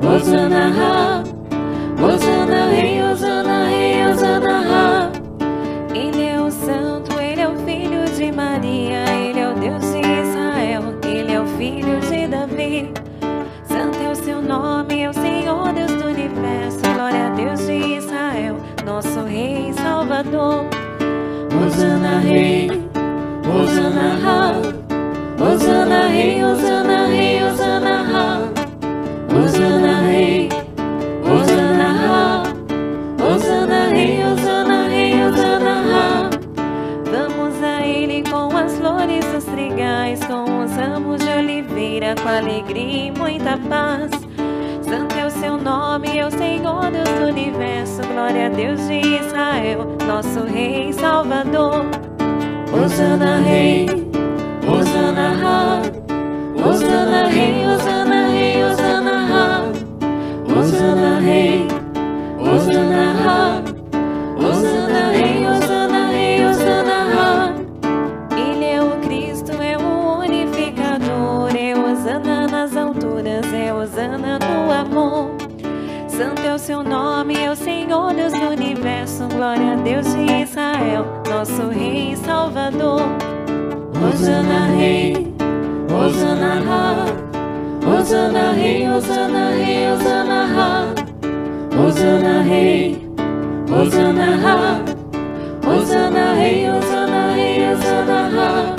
Hosana Ha, Hosana Rei, Hosana Rei, Hosana Ha. Ele é o Santo, Ele é o Filho de Maria, Ele é o Deus de Israel, Ele é o Filho de Davi. Santo é o seu nome, é o Senhor Deus do Universo. Glória a Deus de Israel, nosso Rei e Salvador. Hosana Rei, Hosana Ha, Hosana Rei, Hosana Rei, Hosana Ha. Hosana Rei, Hosana Ha, Hosana Rei, Hosana Rei, Hosana Ha. Vamos a Ele com as flores dos trigais, com os ramos de oliveira, com alegria e muita paz. Santo é o seu nome, é o Senhor Deus do Universo. Glória a Deus de Israel, nosso Rei e Salvador. Hosana Rei, Hosana Ha, Hosana Rei, Hosana Rei, Hosana Ha. Hosana Rei, Hosana Ha, Hosana Rei, Hosana Rei, Hosana Ha. Ele é o Cristo, é o unificador, é Hosana nas alturas, é Hosana no amor. Santo é o seu nome, é o Senhor Deus do Universo. Glória a Deus de Israel, nosso Rei e Salvador. Hosana Rei, Hosana Ha, Hosana Rei, Hosana Rei, Hosana Ha. Hosana Rei, Hosana Ha, Hosana Rei, Hosana Rei, Hosana Ha.